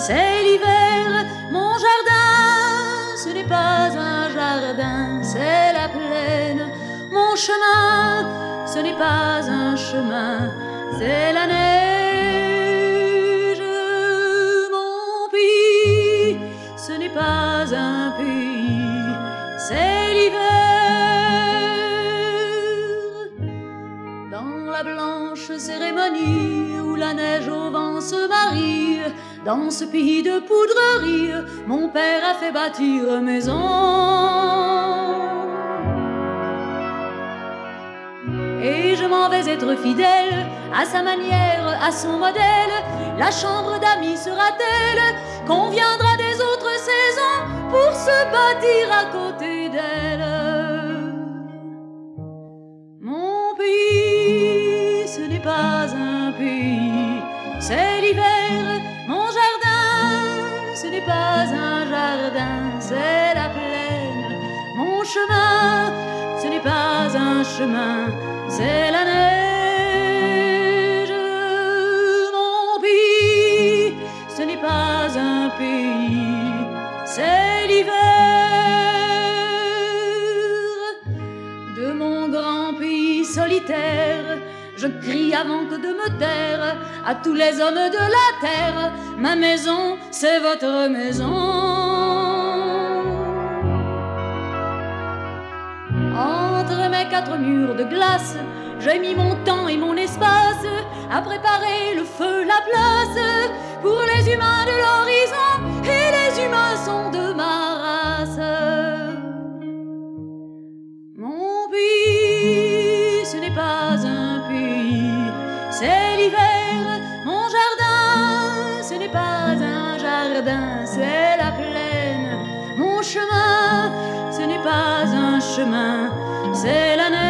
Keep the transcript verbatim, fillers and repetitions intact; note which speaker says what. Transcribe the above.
Speaker 1: c'est l'hiver. Mon jardin, ce n'est pas un jardin, c'est la plaine. Mon chemin, ce n'est pas un chemin, c'est la neige. Mon pays, ce n'est pas un pays, c'est l'hiver. Dans la blanche cérémonie où la neige au vent se marie, dans ce pays de poudrerie, mon père a fait bâtir maison. Et je m'en vais être fidèle à sa manière, à son modèle. La chambre d'amis sera-t-elle qu'on viendra des autres saisons pour se bâtir à côté d'elle? Mon pays, ce n'est pas un pays, c'est l'hiver. Mon jardin, ce n'est pas un jardin, c'est la plaine. Mon chemin, ce n'est pas un chemin, c'est la neige. Mon pays, ce n'est pas un pays, c'est l'hiver. De mon grand pays solitaire, je crie avant que de me taire à tous les hommes de la terre: ma maison, c'est votre maison. Entre mes quatre murs de glace, j'ai mis mon temps et mon espace à préparer le feu, la place pour les humains de l'horizon, et les humains sont de ma race. Mon pays, ce n'est pas un pays, c'est l'hiver. Mon jardin, ce n'est pas un jardin, c'est la plaine. Mon chemin, ce n'est pas un chemin, c'est la neige.